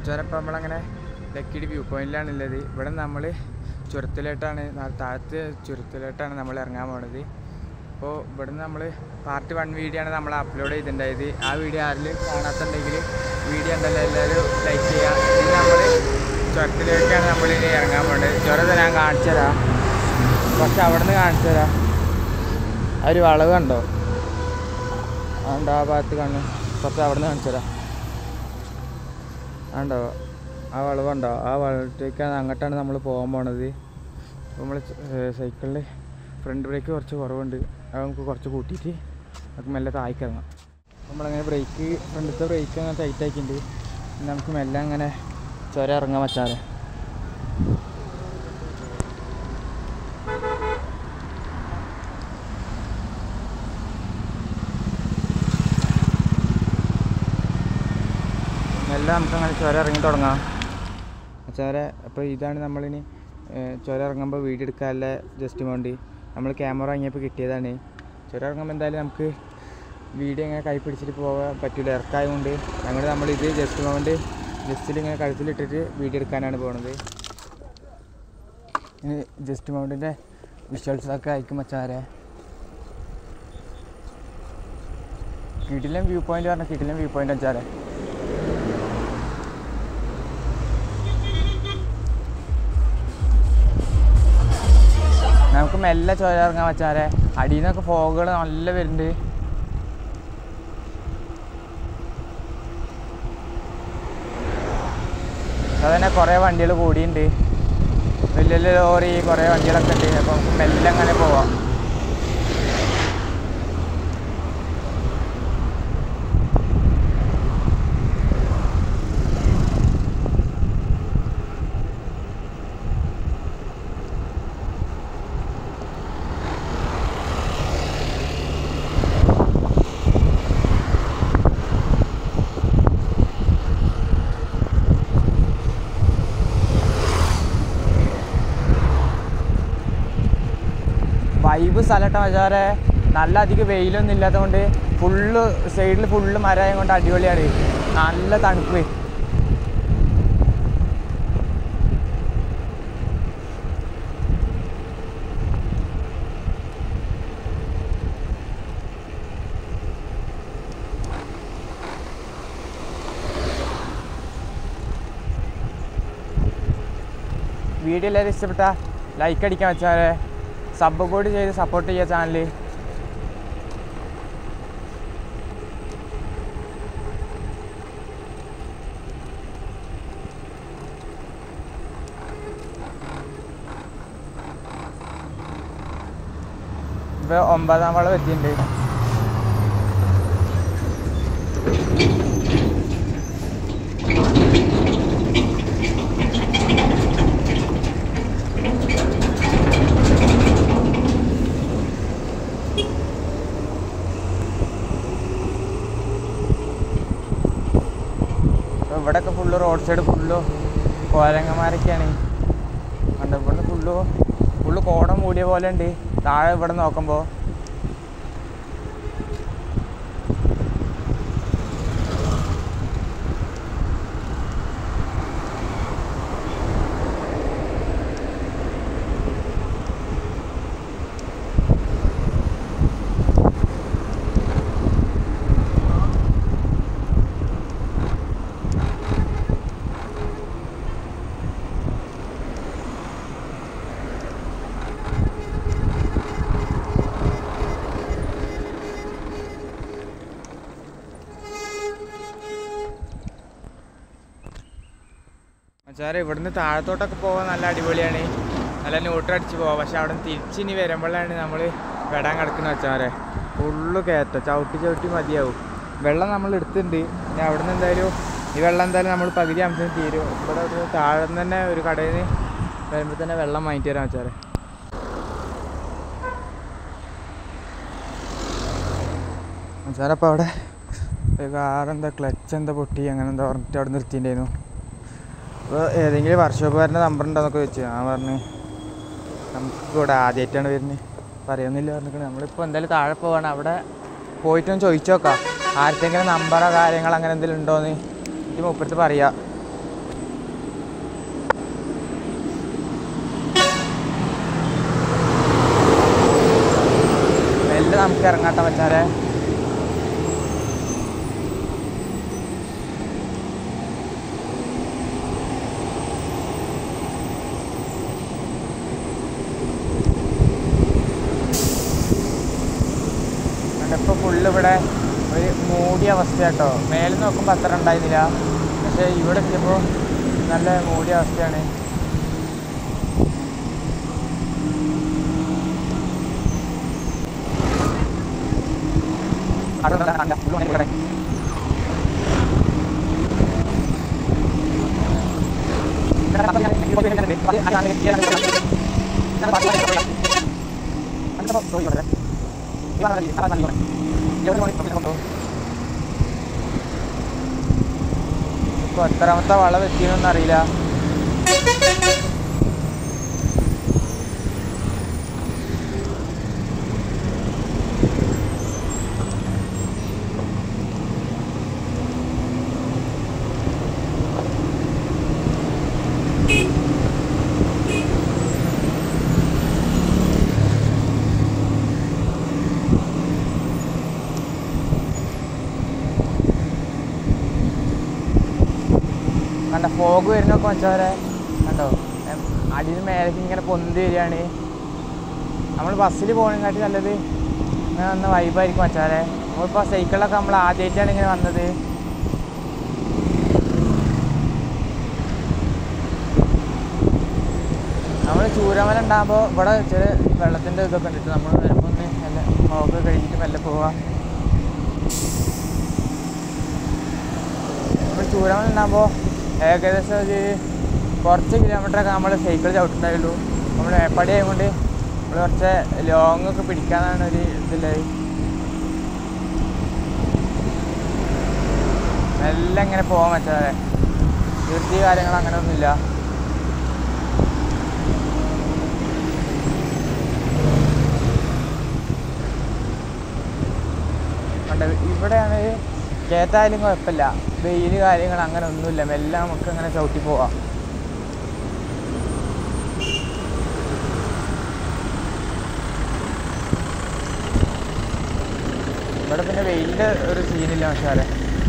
മച്ചാരപ്പം നമ്മളങ്ങനെ ലക്കിടി വ്യൂ പോയിന്റിലാണുള്ളത്. ഇവിടെ നമ്മൾ ചുരത്തിലോട്ടാണ്, താഴത്ത് ചുരത്തിലോട്ടാണ് നമ്മൾ ഇറങ്ങാൻ പോണത്. അപ്പോൾ ഇവിടുന്ന് നമ്മൾ പാർട്ട് 1 വീഡിയോ ആണ് നമ്മൾ അപ്ലോഡ് ചെയ്തിട്ടുണ്ടായത്. ആ വീഡിയോ ആരെങ്കിലും കാണാത്തുണ്ടെങ്കിൽ വീഡിയോ ഉണ്ടല്ലോ എല്ലാവരും ലൈക്ക് ചെയ്യുക. ഇനി നമ്മൾ ചുരത്തിലേക്കാണ് നമ്മളിനി ഇറങ്ങാൻ പോകേണ്ടത്. ചുരം ഞാൻ കാണിച്ചു തരാം, കുറച്ച് അവിടെ നിന്ന് കാണിച്ചു തരാം. ആ ഒരു വളവ് കണ്ടോ, അതുകൊണ്ട് ആ ഭാഗത്ത് കാണും, കുറച്ച് അവിടെ നിന്ന് കാണിച്ചു തരാം. ഉണ്ടോ ആ വളവുണ്ടോ, ആ വളവിലേക്കാണ്, അങ്ങോട്ടാണ് നമ്മൾ പോകാൻ പോണത്. അപ്പോൾ നമ്മൾ സൈക്കിളിൽ ഫ്രണ്ട് ബ്രേക്ക് കുറച്ച് കുറവുണ്ട്, അത് നമുക്ക് കുറച്ച് കൂട്ടിയിട്ട് നമുക്ക് മെല്ലെ താഴ്ക്കിറങ്ങാം. നമ്മളങ്ങനെ ബ്രേക്ക്, ഫ്രണ്ടിലത്തെ ബ്രേക്ക് അങ്ങനെ ടൈറ്റ് ആക്കിയിട്ടുണ്ട്. പിന്നെ നമുക്ക് മെല്ലെ അങ്ങനെ ചുരം ഇറങ്ങാൻ പറ്റാതെ. മെല്ലെ നമുക്കങ്ങനെ ചുരം ഇറങ്ങി തുടങ്ങാം. ചുരം അപ്പോൾ ഇതാണ് നമ്മളിനി ചുരം ഇറങ്ങുമ്പോൾ വീഡിയോ എടുക്കാനുള്ള ജസ്റ്റ് മൗണ്ട്. നമ്മൾ ക്യാമറ വാങ്ങിയപ്പോൾ കിട്ടിയതാണ്. ചുരം ഇറങ്ങുമ്പോൾ എന്തായാലും നമുക്ക് വീഡിയോ ഇങ്ങനെ കൈ പിടിച്ചിട്ട് പോകാൻ പറ്റില്ല, ഇറക്കായതുകൊണ്ട് നമ്മളിത് ജസ്റ്റ് മൗണ്ട് ജസ്റ്റിലിങ്ങനെ കഴുത്തിലിട്ടിട്ട് വീഡിയോ എടുക്കാനാണ് പോകുന്നത്. ഇനി ജസ്റ്റ് മൗണ്ടിൻ്റെ വിഷ്വൽസൊക്കെ അയക്കും മച്ചാരെ. കിടിലൻ വ്യൂ പോയിൻ്റ് പറഞ്ഞാൽ കിടിലൻ വ്യൂ പോയിൻ്റ് മച്ചാരെ. നമുക്ക് മെല്ലെ ചുരം ഇറങ്ങാൻ വെച്ചാൽ അടിയിൽ നിന്നൊക്കെ ഫോഗുകൾ നല്ല വരുന്നുണ്ട്. അതുതന്നെ കുറേ വണ്ടികൾ കൂടിയുണ്ട്, വലിയ വലിയ ലോറി കുറേ വണ്ടികളൊക്കെ ഉണ്ട്. അപ്പോൾ നമുക്ക് മെല്ലെ അങ്ങനെ പോവാം. വൈബ് സ്ഥലമായിട്ട് മച്ചാരെ. നല്ല അധികം വെയിലൊന്നും ഇല്ലാത്തതുകൊണ്ട് ഫുള്ള് സൈഡിൽ ഫുള്ള് മരമായത് കൊണ്ട് അടിപൊളിയാണ്, നല്ല തണുപ്പ്. വീഡിയോ എല്ലാവരും ഇഷ്ടപ്പെട്ടാൽ ലൈക്ക് അടിക്കാൻ വെച്ചാൽ സബ് കൂടി ചെയ്ത് സപ്പോർട്ട് ചെയ്യുക ചാനൽ. ഇപ്പോൾ 9ാം വളം എത്തിയിട്ടുണ്ട്. ഇവിടെയൊക്കെ ഫുള്ള് റോഡ് സൈഡ് ഫുള്ള് കോരങ്ങന്മാരൊക്കെയാണ്. കണ്ടോ, ഇവിടുന്ന് ഫുള്ള് കോടം മൂടിയ പോലെ ഉണ്ട് താഴെ ഇവിടെ നോക്കുമ്പോൾ. മച്ചാരെ ഇവിടുന്ന് താഴത്തോട്ടൊക്കെ പോകാൻ നല്ല അടിപൊളിയാണ്, നല്ല ന്യൂട്രടിച്ച് പോവാം. പക്ഷെ അവിടെ നിന്ന് തിരിച്ചിനി വരുമ്പോഴാണ് നമ്മൾ വെടാൻ കിടക്കുന്നത് മച്ചാരെ. ഫുള്ള് കയറ്റം, ചവിട്ടി മതിയാവും. വെള്ളം നമ്മൾ എടുത്തിട്ടുണ്ട്. ഇനി അവിടെ നിന്ന് എന്തായാലും ഈ വെള്ളം എന്തായാലും നമ്മൾ പകുതി അംശം തീരും. ഇവിടെ ഒരു താഴെ തന്നെ ഒരു കടയിൽ നിന്ന് വരുമ്പോൾ തന്നെ വെള്ളം വാങ്ങിയിട്ട് തരാം മച്ചാരെ. മച്ചാരെ അപ്പോൾ അവിടെ കാറെന്താ ക്ലച്ച് എന്താ പൊട്ടി അങ്ങനെ എന്താ പറഞ്ഞിട്ട് അവിടെ നിർത്തിയിട്ടുണ്ടായിരുന്നു. അപ്പോൾ ഏതെങ്കിലും വർക്ക്ഷോപ്പുകാരൻ്റെ നമ്പർ ഉണ്ടോയെന്നൊക്കെ ചോദിച്ചു. ഞാൻ പറഞ്ഞു നമുക്കിവിടെ ആദ്യമായിട്ടാണ് വരുന്നത്, പറയുന്നില്ല പറഞ്ഞിട്ട്. നമ്മളിപ്പോൾ എന്തായാലും താഴെ പോവാണ്, അവിടെ പോയിട്ടൊന്ന് ചോദിച്ചു നോക്കാം ആർക്കെങ്കിലും നമ്പറോ കാര്യങ്ങളോ അങ്ങനെ എന്തെങ്കിലും ഉണ്ടോയെന്ന്. എനിക്ക് മുപ്പത്ത് പറയാം. നമുക്ക് ഇറങ്ങാട്ടോ വെച്ചാലേ. ഇപ്പോൾ ഫുള്ള് ഇവിടെ ഒരു മൂടിയ അവസ്ഥ കേട്ടോ. മേലിൽ നോക്കുമ്പോൾ അത്ര ഉണ്ടായിരുന്നില്ല, പക്ഷേ ഇവിടെ എത്തിയപ്പോൾ നല്ല മൂടിയ അവസ്ഥയാണ്. ഇപ്പോൾ എത്രാമത്തെ വളം എത്തിയെന്നൊന്നും അറിയില്ല. കണ്ട ഫോഗ് വരുന്നൊക്കെ വെച്ചവരെ കണ്ടോ, അടിയിൽ മേലേക്ക് ഇങ്ങനെ പൊന്തി വരികയാണ്. നമ്മൾ ബസ്സിൽ പോകണേക്കാട്ടി നല്ലത് ഇങ്ങനെ വന്ന വൈബായിരിക്കും വെച്ചാലേ. നമ്മളിപ്പോൾ സൈക്കിളിലൊക്കെ നമ്മൾ ആദ്യമായിട്ടാണ് ഇങ്ങനെ വന്നത്. നമ്മൾ ചൂരമല ഉണ്ടാകുമ്പോൾ ഇവിടെ ചെറിയ വെള്ളത്തിൻ്റെ ഇതൊക്കെ ഉണ്ടിട്ട് നമ്മൾ വരുമ്പോൾ ഒന്ന് മെല്ലെ ഫോഗ് കഴിഞ്ഞിട്ട് മെല്ലെ പോവാം. നമ്മൾ ചൂരമല ഉണ്ടാകുമ്പോൾ ഏകദേശം ഒരു കുറച്ച് കിലോമീറ്ററൊക്കെ നമ്മൾ സൈക്കിൾ ചവിട്ടുണ്ടായുള്ളൂ. നമ്മൾ മേപ്പാടി ആയതുകൊണ്ട് നമ്മൾ കുറച്ച് ലോങ്ങൊക്കെ പിടിക്കാനാണ് ഒരു ഇതില്ലത്. മെല്ലെ ഇങ്ങനെ പോകാൻ പറ്റാതെ ധൃതി കാര്യങ്ങൾ അങ്ങനെ ഒന്നുമില്ല. ഇവിടെയാണ് കയറ്റായാലും കുഴപ്പമില്ല, വെയിൽ കാര്യങ്ങൾ അങ്ങനെ ഒന്നുമില്ല, മെല്ലെ നമുക്ക് അങ്ങനെ ചവിട്ടി പോവാം. ഇവിടെ പിന്നെ വെയിലിൻ്റെ ഒരു സീനില്ല പക്ഷേ.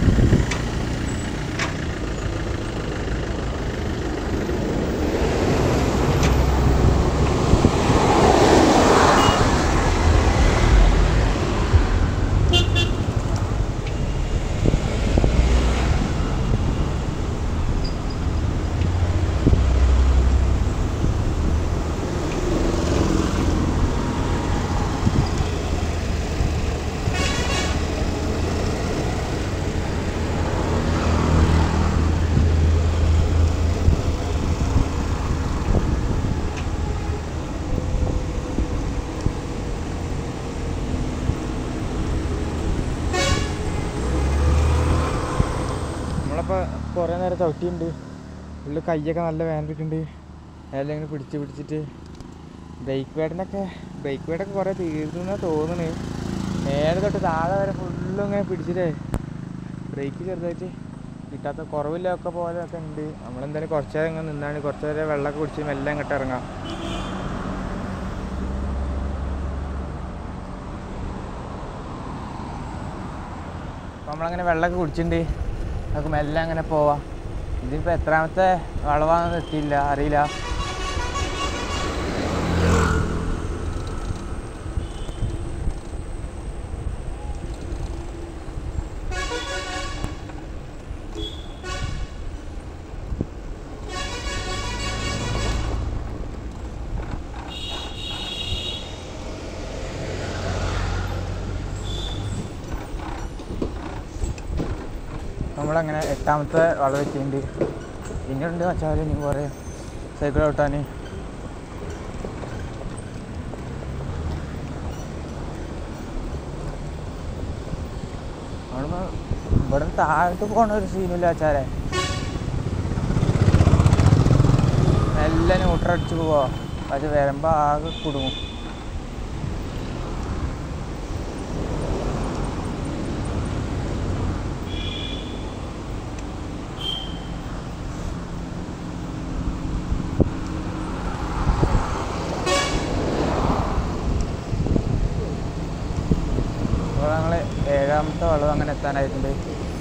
നമ്മളപ്പോൾ കുറേ നേരം ചവിട്ടിയിട്ടുണ്ട്, ഉള്ളിൽ കൈയൊക്കെ നല്ല വേദനിക്കുന്നുണ്ട്. എല്ലാം ഇങ്ങനെ പിടിച്ചിട്ട് ബ്രേക്ക് പേഡൊക്കെ കുറേ തീർന്നെന്നാണ് തോന്നുന്നത്. നേരെ തൊട്ട് താഴെ വരെ ഫുള്ളും ഇങ്ങനെ പിടിച്ചിട്ട് ബ്രേക്ക് ചെറുതായിട്ട് കിട്ടാത്ത കുറവില്ലൊക്കെ പോലെയൊക്കെ ഉണ്ട്. നമ്മളെന്തായാലും കുറച്ച് നേരം ഇങ്ങനെ നിന്നാണ്, കുറച്ച് നേരം വെള്ളമൊക്കെ കുടിച്ച് മെല്ലെ ഇങ്ങോട്ട് ഇറങ്ങാം. അപ്പോൾ നമ്മളങ്ങനെ വെള്ളമൊക്കെ കുടിച്ചിട്ടുണ്ട്, നമുക്ക് മെല്ലെ അങ്ങനെ പോവാം. ഇതിപ്പോൾ എത്രാമത്തെ വളവാണെന്ന് എത്തിയില്ല, അറിയില്ല. നമ്മളങ്ങനെ 8ാമത്തെ വളവ് എത്തിയിട്ടുണ്ട്. ഇനിയുണ്ട് വെച്ചാൽ ഇനി കുറേ സൈക്കിൾ ഓട്ടാൻ. അവിടെ ഇവിടെ താഴത്ത് പോകണ ഒരു സീനില്ല വെച്ചാലേ. മെല്ലെ ന്യൂട്രടിച്ച് പോവാ, പക്ഷെ വരുമ്പോൾ ആകെ കുടുങ്ങും. വളവ് അങ്ങനെ എത്താനായിട്ടുണ്ട്.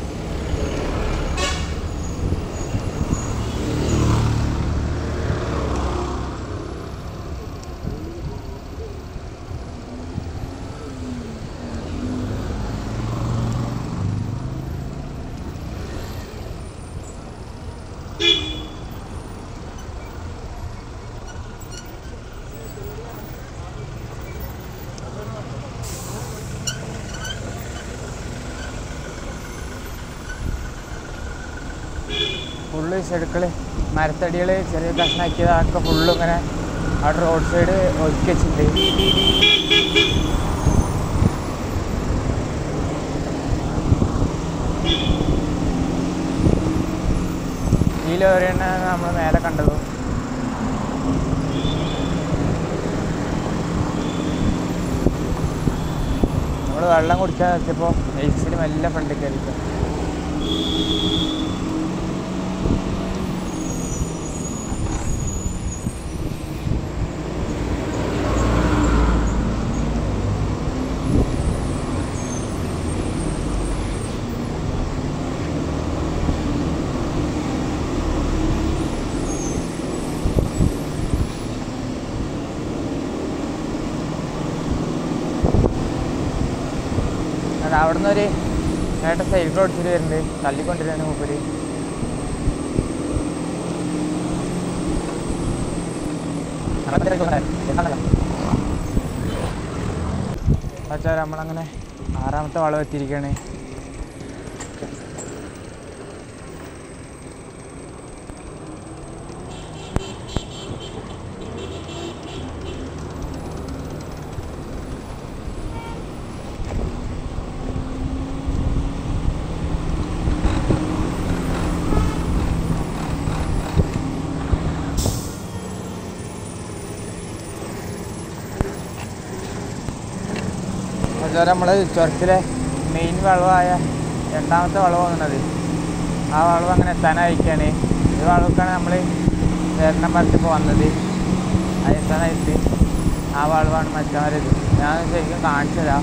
ഫുള്ള് ചെടുക്കൾ മരത്തടികൾ ചെറിയ കഷ്ണാക്കിയതൊക്കെ ഫുള്ളും ഇങ്ങനെ അവിടെ റോഡ് സൈഡ് ഒതുക്കി വെച്ചിട്ടുണ്ട്. ഈ ലോറിയാണ് നമ്മൾ മേലെ കണ്ടത്. നമ്മൾ വെള്ളം കുടിക്കാൻ നിർത്തിയപ്പോൾ നെയ്സിൽ മെല്ലെ ഫ്രണ്ടിൽ കയറിക്കും. അവിടെ നിന്നൊരു ചേട്ടൻ സൈക്കിൾ ഓടിച്ചിട്ട് വരുന്നുണ്ട്, തള്ളിക്കൊണ്ടിരുന്ന മൂപ്പര്. പക്ഷേ നമ്മളങ്ങനെ 6ാമത്തെ വളവ് എത്തിയിരിക്കുകയാണ്. അതുപോലെ നമ്മൾ ചുരത്തിലെ മെയിൻ വളവായ 2ാമത്തെ വളവ് വന്നത്, ആ വളവ് അങ്ങനെ എത്താനായിരിക്കുകയാണ്. ഈ വളവൊക്കെയാണ് നമ്മൾ വേരണം പറഞ്ഞിപ്പോൾ വന്നത്. അത് എത്താനായിട്ട് ആ വളവാണ് മറ്റവരത്. ഞാൻ ശരിക്കും കാണിച്ചു തരാം.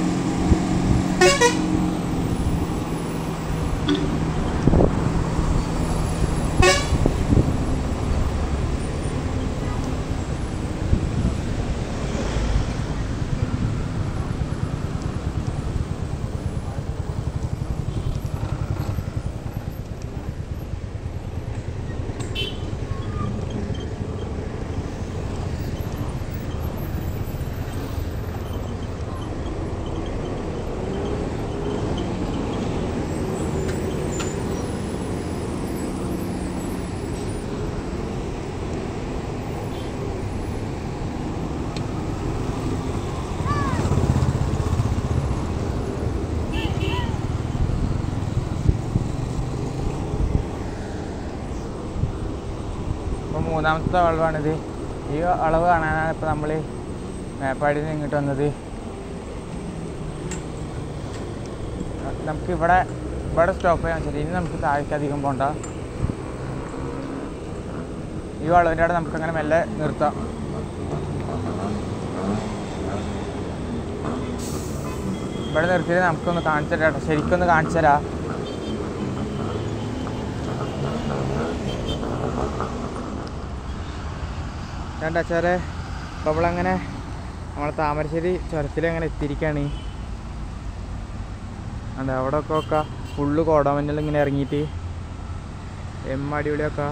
ഇപ്പോൾ 3ാമത്തെ വളവാണിത്. ഈ വളവ് കാണാനാണ് ഇപ്പോൾ നമ്മൾ മേപ്പാടിയിൽ നിന്ന് ഇങ്ങോട്ട് വന്നത്. നമുക്ക് ഇവിടെ സ്റ്റോപ്പ് ചെയ്യാൻ വെച്ചാൽ ഇനി നമുക്ക് താഴേക്ക് അധികം പോകണ്ട. ഈ വളവിൻ്റെ അവിടെ നമുക്കങ്ങനെ മെല്ലെ നിർത്താം. ഇവിടെ നിർത്തിയിട്ട് നമുക്കൊന്ന് കാണിച്ചു തരാം, ശരിക്കൊന്ന് കാണിച്ചു തരാം. രണ്ടാച്ചാരെ അപ്പോൾ നമ്മളങ്ങനെ നമ്മളെ താമരശ്ശേരി ചുരത്തിലങ്ങനെ എത്തിയിരിക്കുകയാണ്. അതെ, അവിടെ ഒക്കെ ഫുള്ള് കോടമഞ്ഞൾ ഇങ്ങനെ ഇറങ്ങിയിട്ട് അടിപൊളിയൊക്കെ.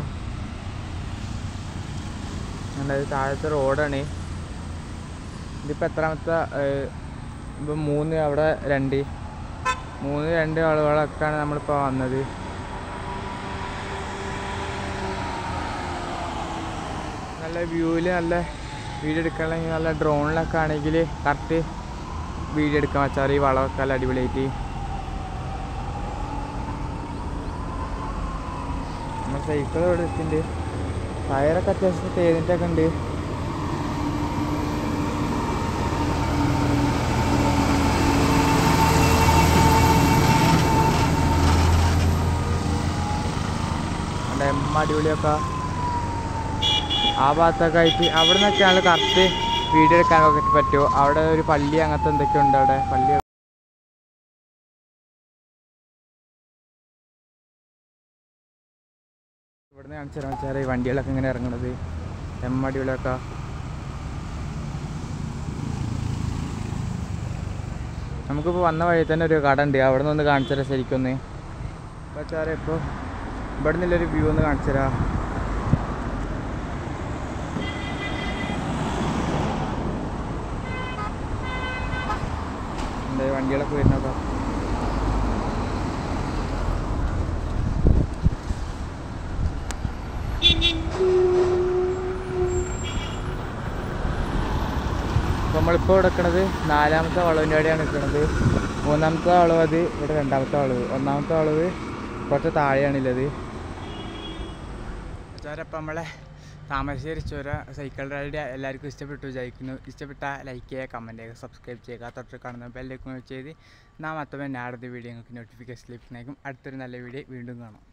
അതായത് താഴത്തെ റോഡാണ്. ഇതിപ്പോൾ എത്രാമത്തെ, ഇപ്പം 3, അവിടെ 2 ആളുകളൊക്കെയാണ് നമ്മളിപ്പോൾ വന്നത്. നല്ല വ്യൂവിൽ നല്ല വീഡിയോ എടുക്കണമെങ്കിൽ നല്ല ഡ്രോണിലൊക്കെ ആണെങ്കിൽ കറക്റ്റ് വീഡിയോ എടുക്കാൻ വെച്ചാൽ ഈ വളമൊക്കെ നല്ല അടിപൊളിയായിട്ട്. നമ്മൾ സൈക്കിൾ ഇവിടെ എത്തിണ്ട്. ടയറൊക്കെ അത്യാവശ്യം തേതിൻ്റെയൊക്കെ ഉണ്ട്. അടിപൊളിയൊക്കെ ആ ഭാഗത്തൊക്കെ ആയിട്ട്. അവിടെ നിന്നൊക്കെയാണ് കറക്റ്റ് വീഡിയോ എടുക്കാനൊക്കെ പറ്റുമോ. അവിടെ ഒരു പള്ളി അങ്ങനത്തെ എന്തൊക്കെയുണ്ട്. അവിടെ പള്ളി ഇവിടുന്ന് കാണിച്ചാൽ വെച്ചാൽ ഈ വണ്ടികളൊക്കെ ഇങ്ങനെ ഇറങ്ങണത് എമ്മടികളൊക്കെ നമുക്കിപ്പോൾ വന്ന വഴി തന്നെ ഒരു കട ഉണ്ട്, അവിടെ നിന്ന് ഒന്ന് കാണിച്ചു തരാം ശരിക്കൊന്ന്. വെച്ചാൽ ഇപ്പോൾ ഇവിടെ നിന്നുള്ളൊരു വ്യൂ ഒന്ന് കാണിച്ചു തരാം. എന്താ വണ്ടികളൊക്കെ വരുന്നതാ. അപ്പോൾ നമ്മളിപ്പോൾ എടുക്കുന്നത് 4ാമത്തെ വളവിൻ്റെ അവിടെയാണ് നിൽക്കുന്നത്. 3ാമത്തെ വളവ് അത് ഇവിടെ 2ാമത്തെ വളവ്. 1ാമത്തെ വളവ് കുറച്ച് താഴെയാണുള്ളത്. അപ്പം നമ്മളെ താമരശ്ശേരി ചുരം സൈക്കിൾ റൈഡ് എല്ലാവർക്കും ഇഷ്ടപ്പെട്ടു വിചാരിക്കുന്നു. ഇഷ്ടപ്പെട്ടാൽ ലൈക്ക് ചെയ്യുക, കമൻറ്റ് ചെയ്യുക, സബ്സ്ക്രൈബ് ചെയ്യുക, തൊട്ട് കാണുന്ന ബെല്ലൈക്കൺ ചെയ്ത് നാം മൊത്തം അടുത്ത വീഡിയോ നിങ്ങൾക്ക് നോട്ടിഫിക്കേഷൻ ലഭിക്കുന്നതായിരിക്കും. അടുത്തൊരു നല്ല വീഡിയോ വീണ്ടും കാണാം.